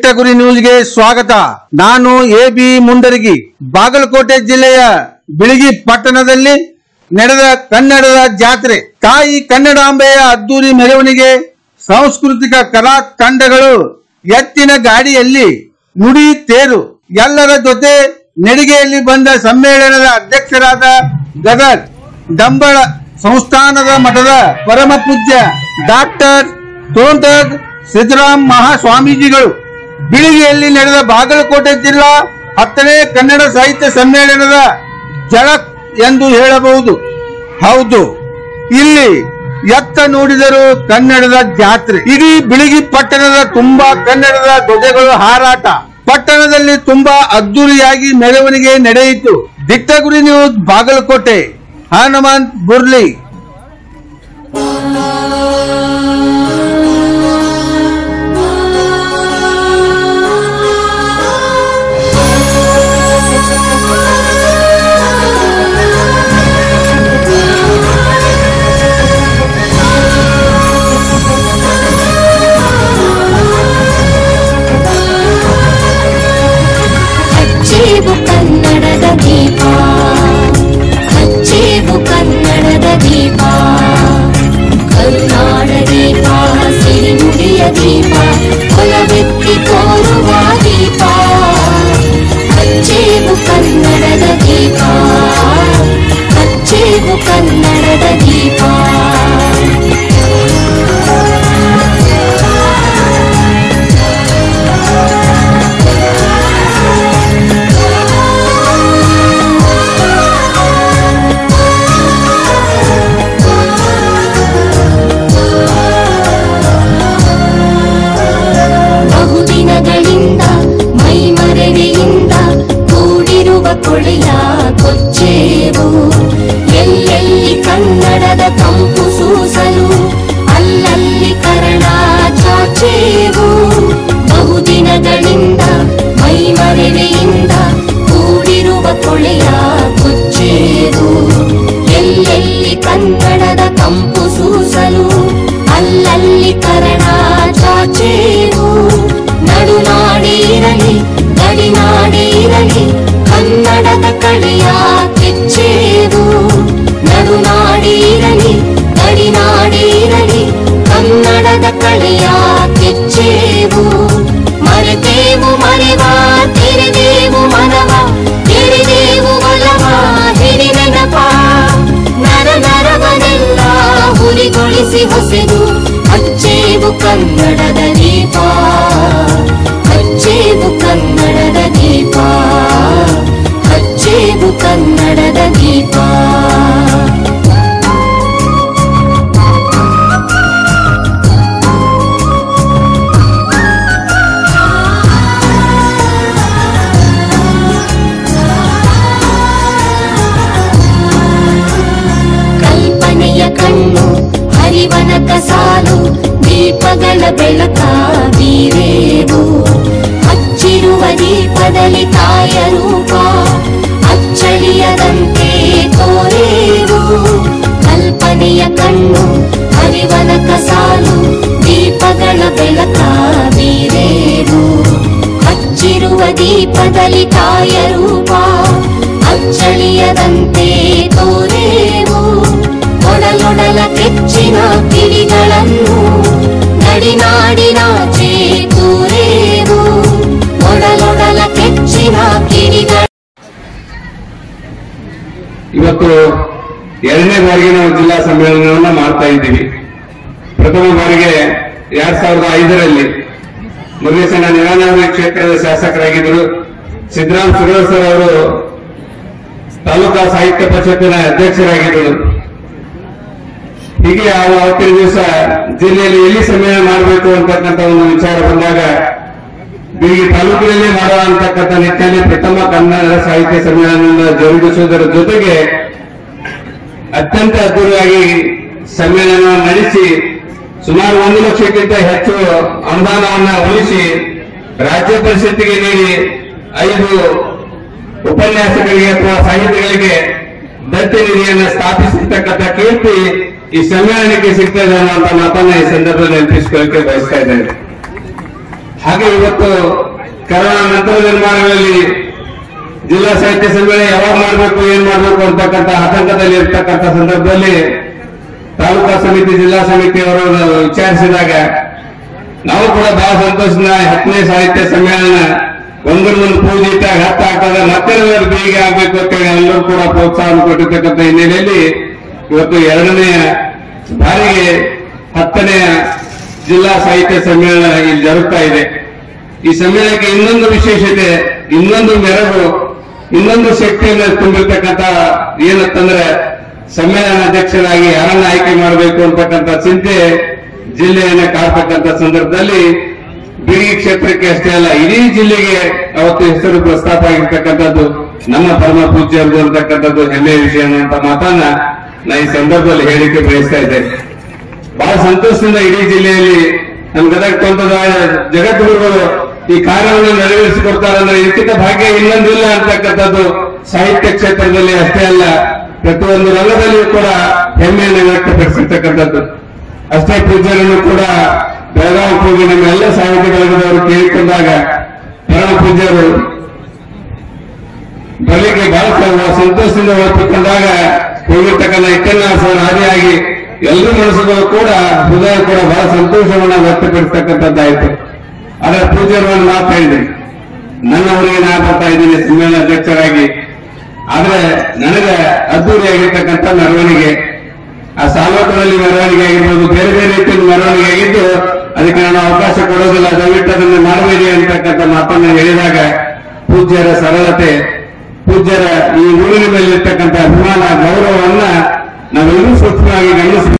ದಿಟ್ಟಗುರಿ ನ್ಯೂಸ್ಗೆ ಸ್ವಾಗತ. ನಾನು ಎಬಿ ಮುಂಡರಗಿ. ಬಾಗಲಕೋಟೆ ಜಿಲ್ಲೆಯ ಬಿಳಗಿ ಪಟ್ಟಣದಲ್ಲಿ ನಡೆದ ಕನ್ನಡದ ಜಾತ್ರೆ. ತಾಯಿ ಕನ್ನಡಾಂಬೆಯ ಅದ್ದೂರಿ ಮೆರವಣಿಗೆ, ಸಾಂಸ್ಕೃತಿಕ ಕಲಾ ತಂಡಗಳು, ಎತ್ತಿನ ಗಾಡಿಯಲ್ಲಿ ನುಡಿ ತೇರು, ಎಲ್ಲರ ಜೊತೆ ನಡಿಗೆಯಲ್ಲಿ ಬಂದ ಸಮ್ಮೇಳನದ ಅಧ್ಯಕ್ಷರಾದ ಗದಗ ಡಂಬಳ ಸಂಸ್ಥಾನದ ಮಠದ ಪರಮ ಪೂಜ್ಯ ಡಾಕ್ಟರ್ ತೋಂಟದ ಸಿದ್ದರಾಮ ಮಹಾಸ್ವಾಮೀಜಿಗಳು. ಬಿಳಿಗಿಯಲ್ಲಿ ನಡೆದ ಬಾಗಲಕೋಟೆ ಜಿಲ್ಲಾ 10ನೇ ಕನ್ನಡ ಸಾಹಿತ್ಯ ಸಮ್ಮೇಳನದ ಜಳಕ್ ಎಂದು ಹೇಳಬಹುದು. ಹೌದು, ಇಲ್ಲಿ ಎತ್ತ ನೋಡಿದರೂ ಕನ್ನಡದ ಜಾತ್ರೆ. ಇಡೀ ಬಿಳಗಿ ಪಟ್ಟಣದ ತುಂಬಾ ಕನ್ನಡದ ಧ್ವಜಗಳು ಹಾರಾಟ. ಪಟ್ಟಣದಲ್ಲಿ ತುಂಬಾ ಅದ್ದೂರಿಯಾಗಿ ಮೆರವಣಿಗೆ ನಡೆಯಿತು. ದಿಟ್ಟಗುರಿ ನ್ಯೂಸ್ ಬಾಗಲಕೋಟೆ. ಹನುಮಂತ್ ಬುರ್ಲಿ. ಕನ್ನಡದ ದೀಪ ಹಚ್ಚೇವು, ಕನ್ನಡದ ದೀಪ, ಕರುನಾಡ ದೀಪ, ಸಿರಿನುಡಿಯ ದೀಪ, ಹೊಲವೆತ್ತಿ ತೋರುವ ದೀಪ. ಹಚ್ಚೇವು ಕನ್ನಡದ ದೀಪ, ಹಚ್ಚೇವು ಕನ್ನಡದ ದೀಪ. ಕೊಳೆಯ ಕೊಚ್ಚೇವು, ಎಲ್ಲೆಲ್ಲಿ ಕನ್ನಡದ ತಂಪು ಸೂಸಲು, ಅಲ್ಲಲ್ಲಿ ಕರ್ಣ ಚಾಚೇವು. ಬಹುದಿನಗಳಿಂದ ಮೈಮರೆವೆಯಿಂದ ಕೂಡಿರುವ ಕೊಳೆಯ ಕೊಚ್ಚೇವು, ಎಲ್ಲೆಲ್ಲಿ ಕನ್ನಡದ ತಂಪು ಸೂಸಲು, ಅಲ್ಲಲ್ಲಿ ಕರ್ಣ ಚಾಚೇವು. ನಡುನಾಡಿ ಇರಲಿ ಗಡಿನಾಡಿ ಇರಲಿ, ಕನ್ನಡದ ಕಳೆಯ ಕೆಚ್ಚೇವು. ನಡುನಾಡಿ ಇರಲಿ ಗಡಿನಾಡಿ ಇರಲಿ, ಕನ್ನಡದ ಕಳೆಯ ಕೆಚ್ಚೇವು. ಮರೆತೇವು ಮರೆವ, ತೆರೆದೇವು ಮನವ, ಎರಿದೇವು ಒಲವ, ಹಿರಿ ನೆನಪ. ನರ ನರವನೆಲ್ಲ ಹುರಿಗೊಳಿಸಿ ಹೊಸೆದು, ಹಚ್ಚೇವು ಕನ್ನಡದ ದೀಪ, ಹಚ್ಚೇವು ಕನ್ನಡದ ದೀಪ, ಹಚ್ಚೇವು ಕನ್ನಡದ ದೀಪ. ಕಲ್ಪನೆಯ ಕಣ್ಣು ಹರಿವನ ಕಸಾಲು, ದೀಪಗಳ ಬೆಳಕ ಬೀರೇವು. ಹಚ್ಚಿರುವ ದೀಪದಲ್ಲಿ ತಾಯ ರೂಪ, ಅಚ್ಚಳಿಯದಂತೆ ತೋರೇವು. ಕಲ್ಪನೆಯ ಕಣ್ಣು ಹರಿವನ ಕಸಾಲು, ದೀಪಗಳ ಬೆಳಕ ಬೀರೇವು. ಹಚ್ಚಿರುವ ದೀಪದಲ್ಲಿ ತಾಯ ರೂಪ, ಅಚ್ಚಳಿಯದಂತೆ ತೋರೇವು. ಒಡಲೊಡಲ ಕೆಚ್ಚಿನ ಕಿಡಿಗಳನ್ನು ನಡಿನಾಡಿನಾಚೆ ತೂರೇವು. ಒಡಲೊಡಲ ಕೆಚ್ಚಿನ ಕಿಡಿಗಳ. ಇವತ್ತು 2ನೇ ಬಾರಿಗೆ ನಾವು ಜಿಲ್ಲಾ ಸಮ್ಮೇಳನವನ್ನು ಮಾಡ್ತಾ ಇದ್ದೀವಿ. ಪ್ರಥಮ ಬಾರಿಗೆ 2005ರಲ್ಲಿ ಮುರುಗೇಶನ ನಿರಾನವರಿ ಕ್ಷೇತ್ರದ ಶಾಸಕರಾಗಿದ್ದರು. ಸಿದ್ದರಾಮ ಸುರವರ್ ಸರ್ ಅವರು ತಾಲೂಕಾ ಸಾಹಿತ್ಯ ಪರಿಷತ್ತಿನ ಅಧ್ಯಕ್ಷರಾಗಿದ್ದರು. ಹೀಗೆ ಅವತ್ತಿನ ದಿವಸ ಜಿಲ್ಲೆಯಲ್ಲಿ ಎಲ್ಲಿ ಸಮ್ಮೇಳನ ಮಾಡಬೇಕು ಅಂತಕ್ಕಂಥ ಒಂದು ವಿಚಾರ ಬಂದಾಗ, ಬಿಳಿಗಿ ತಾಲೂಕಿನಲ್ಲಿ ಮಾಡುವ ಅಂತಕ್ಕಂಥ ನಿಟ್ಟಿನಲ್ಲಿ ಪ್ರಥಮ ಕನ್ನಡ ಸಾಹಿತ್ಯ ಸಮ್ಮೇಳನವನ್ನು ಜರುಗಿಸುವುದರ ಜೊತೆಗೆ ಅತ್ಯಂತ ಅದ್ದೂರಿಯಾಗಿ ಸಮ್ಮೇಳನ ನಡೆಸಿ ಸುಮಾರು 1 ಲಕ್ಷಕ್ಕಿಂತ ಹೆಚ್ಚು ಅನುದಾನವನ್ನು ಉಳಿಸಿ ರಾಜ್ಯ ಪರಿಷತ್ತಿಗೆ ನೀಡಿ 5 ಉಪನ್ಯಾಸಗಳಿಗೆ ಅಥವಾ ಸಾಹಿತಿಗಳಿಗೆ ದತ್ತಿ ನಿಧಿಯನ್ನು ಸ್ಥಾಪಿಸಿರ್ತಕ್ಕಂಥ ಕೀರ್ತಿ ಈ ಸಮ್ಮೇಳನಕ್ಕೆ ಸಿಗ್ತದೆ ಅನ್ನುವಂಥ ಮಾತನ್ನ ಈ ಸಂದರ್ಭದಲ್ಲಿ ನೆನಪಿಸಿಕೊಳ್ಳಕ್ಕೆ ಬಯಸ್ತಾ ಇದ್ದೇನೆ. ಹಾಗೆ ಇವತ್ತು ಕರೋನಾ ನಂತರದ ನಿರ್ಮಾಣಗಳಲ್ಲಿ ಜಿಲ್ಲಾ ಸಾಹಿತ್ಯ ಸಮ್ಮೇಳನ ಯಾವಾಗ ಮಾಡಬೇಕು ಏನ್ ಮಾಡಬೇಕು ಅಂತಕ್ಕಂಥ ಆತಂಕದಲ್ಲಿ ಇರ್ತಕ್ಕಂಥ ಸಂದರ್ಭದಲ್ಲಿ ತಾಲೂಕಾ ಸಮಿತಿ ಜಿಲ್ಲಾ ಸಮಿತಿಯವರು ವಿಚಾರಿಸಿದಾಗ ನಾವು ಕೂಡ ಬಹಳ ಸಂತೋಷದ 10ನೇ ಸಾಹಿತ್ಯ ಸಮ್ಮೇಳನ ಒಂದೊಂದು ಪೂಜೆ ಇಟ್ಟಾಗ ಆಗ್ತದೆ ಮತ್ತೆ ಬೇಗ ಆಗ್ಬೇಕು ಅಂತೇಳಿ ಎಲ್ಲರೂ ಕೂಡ ಪ್ರೋತ್ಸಾಹ ಕೊಟ್ಟಿರ್ತಕ್ಕಂಥ ಹಿನ್ನೆಲೆಯಲ್ಲಿ ಇವತ್ತು 2ನೇ ಬಾರಿಗೆ 10ನೇ ಜಿಲ್ಲಾ ಸಾಹಿತ್ಯ ಸಮ್ಮೇಳನ ಇಲ್ಲಿ ಜರುಗ್ತಾ ಇದೆ. ಈ ಸಮ್ಮೇಳನಕ್ಕೆ ಇನ್ನೊಂದು ವಿಶೇಷತೆ, ಇನ್ನೊಂದು ಮೆರಗು, ಇನ್ನೊಂದು ಶಕ್ತಿಯನ್ನು ತುಂಬಿರ್ತಕ್ಕಂಥ ಏನಂತಂದ್ರೆ ಸಮ್ಮೇಳನ ಅಧ್ಯಕ್ಷರಾಗಿ ಯಾರನ್ನ ಆಯ್ಕೆ ಮಾಡಬೇಕು ಅಂತಕ್ಕಂಥ ಚಿಂತೆ ಜಿಲ್ಲೆಯನ್ನ ಕಾಡ್ತಕ್ಕಂಥ ಸಂದರ್ಭದಲ್ಲಿ ಬಿಳಿಗಿ ಕ್ಷೇತ್ರಕ್ಕೆ ಅಷ್ಟೇ ಅಲ್ಲ ಇಡೀ ಜಿಲ್ಲೆಗೆ ಅವತ್ತು ಹೆಸರು ಪ್ರಸ್ತಾಪ ಆಗಿರ್ತಕ್ಕಂಥದ್ದು ನಮ್ಮ ಪರಮ ಪೂಜ್ಯರು ಅಂತಕ್ಕಂಥದ್ದು ಹೆಮ್ಮೆಯ ವಿಷಯ ಅನ್ನುವಂಥ ಮಾತನ್ನ ನಾ ಈ ಸಂದರ್ಭದಲ್ಲಿ ಹೇಳಿಕೆ ಬಯಸ್ತಾ ಇದ್ದೇನೆ. ಬಹಳ ಸಂತೋಷದಿಂದ ಇಡೀ ಜಿಲ್ಲೆಯಲ್ಲಿ ನಮ್ಮ ಗದಗ ತೋಟದ ಜಗದ್ಗುರುಗಳು ಈ ಕಾರ್ಯವನ್ನು ನೆರವೇರಿಸಿಕೊಡ್ತಾರೆ ಅಂದ್ರೆ ಇದಕ್ಕಿಂತ ಭಾಗ್ಯ ಇನ್ನೊಂದಿಲ್ಲ ಅಂತಕ್ಕಂಥದ್ದು ಸಾಹಿತ್ಯ ಕ್ಷೇತ್ರದಲ್ಲಿ ಅಷ್ಟೇ ಅಲ್ಲ ಪ್ರತಿಯೊಂದು ರಂಗದಲ್ಲಿಯೂ ಕೂಡ ಹೆಮ್ಮೆಯನ್ನು ವ್ಯಕ್ತಪಡಿಸಿರ್ತಕ್ಕಂಥದ್ದು. ಅಷ್ಟೇ ಪೂಜ್ಯರನ್ನು ಕೂಡ ಬೆಳಗಾವಿ ಹೋಗಿ ನಮ್ಮ ಎಲ್ಲ ಸಾಹಿತ್ಯ ಬಳಗದವರು ಕೇಳಿಕೊಂಡಾಗ ಪರಮ ಪೂಜ್ಯರು ಬಳಿಗೆ ಬಹಳ ಸಂತೋಷದಿಂದ ಒಪ್ಪಿಕೊಂಡಾಗ ಹೋಗಿರ್ತಕ್ಕಂಥ ಇಕ್ಕನ್ನಾಸನ ಆದಿಯಾಗಿ ಎಲ್ಲರ ಮನಸ್ಸುಗಳು ಕೂಡ ಹೃದಯ ಕೂಡ ಬಹಳ ಸಂತೋಷವನ್ನ ವ್ಯಕ್ತಪಡಿಸ್ತಕ್ಕಂಥದ್ದಾಯಿತು. ಅದರ ಪೂಜ್ಯರನ್ನು ಮಾತಾಡಿದೆ, ನನ್ನವರಿಗೆ ನಾ ಬರ್ತಾ ಇದ್ದೀನಿ ಸಮ್ಮೇಳನ ಅಧ್ಯಕ್ಷರಾಗಿ. ಆದ್ರೆ ನನಗೆ ಅದ್ದೂರಿಯಾಗಿರ್ತಕ್ಕಂಥ ಮೆರವಣಿಗೆ, ಆ ಸಾಲೋಟದಲ್ಲಿ ಮೆರವಣಿಗೆ ಆಗಿರ್ಬೋದು, ಬೇರೆ ಬೇರೆ ರೀತಿಯಲ್ಲಿ ಮೆರವಣಿಗೆ ಆಗಿದ್ದು ಅದಕ್ಕೆ ನಾನು ಅವಕಾಶ ಕೊಡೋದಿಲ್ಲ, ದಯವಿಟ್ಟು ಅದನ್ನು ಮಾಡಬೇಡಿ ಅಂತಕ್ಕಂಥ ಮಾತನ್ನು ಹೇಳಿದಾಗ ಪೂಜ್ಯರ ಸರಳತೆ, ಪೂಜ್ಯರ ಈ ಊರಿನ ಮೇಲೆ ಇರ್ತಕ್ಕಂಥ ಅಭಿಮಾನ, ಗೌರವವನ್ನ ನಾವೆಲ್ಲರೂ ಸೂಕ್ಷ್ಮವಾಗಿ ಗಮನಿಸ